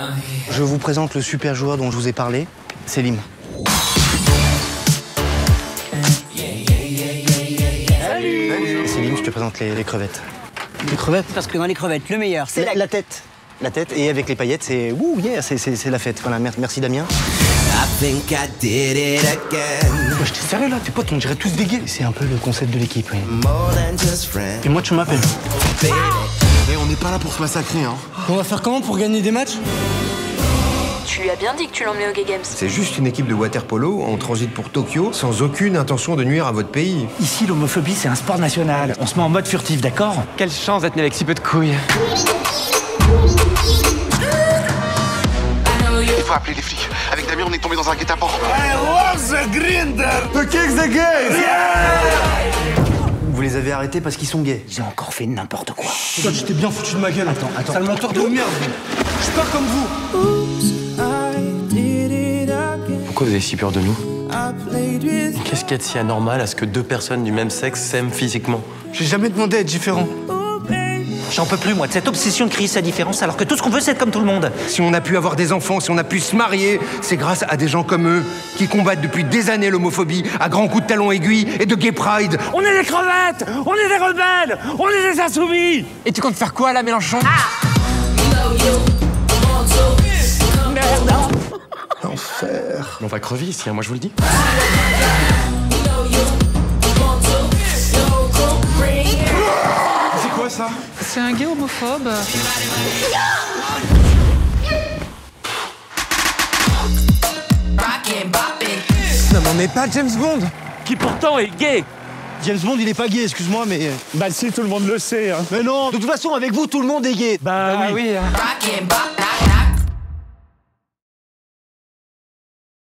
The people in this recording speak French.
Je vous présente le super joueur dont je vous ai parlé, Selim. Salut. Selim, je te présente les crevettes. Les crevettes? Parce que dans les crevettes, le meilleur, c'est la tête. La tête, et avec les paillettes, c'est ouh, yeah, c'est la fête. Voilà, merci Damien. J'étais sérieux là, tes potes, on dirait tous des gays. C'est un peu le concept de l'équipe, oui. Et moi, tu m'appelles. Et on n'est pas là pour se massacrer, hein. On va faire comment pour gagner des matchs? Tu lui as bien dit que tu l'emmenais au Gay Games. C'est juste une équipe de water-polo en transit pour Tokyo, sans aucune intention de nuire à votre pays. Ici, l'homophobie, c'est un sport national. On se met en mode furtif, d'accord? Quelle chance d'être né avec si peu de couilles. Il faut appeler les flics. Avec Damien, on est tombé dans un guet-apens. Vous les avez arrêtés parce qu'ils sont gays. J'ai encore fait n'importe quoi. Toi, tu t'es bien foutu de ma gueule. Attends. Sale menteur de merde. Je suis pas comme vous. Pourquoi vous avez si peur de nous? Qu'est-ce qu'il y a de si anormal à ce que deux personnes du même sexe s'aiment physiquement? J'ai jamais demandé à être différent. J'en peux plus, moi, de cette obsession de créer sa différence, alors que tout ce qu'on veut, c'est être comme tout le monde. Si on a pu avoir des enfants, si on a pu se marier, c'est grâce à des gens comme eux, qui combattent depuis des années l'homophobie, à grands coups de talons aiguilles et de gay pride. On est des crevettes! On est des rebelles! On est des insoumis! Et tu comptes faire quoi là, Mélenchon? Merde! L'enfer. On va crever ici, hein, moi je vous le dis. C'est quoi ça? C'est un gay homophobe. Non mais on n'est pas James Bond. Qui pourtant est gay! James Bond, il est pas gay, excuse-moi, mais... Bah si, tout le monde le sait, hein. Mais non, de toute façon, avec vous, tout le monde est gay. Bah oui. Rockin'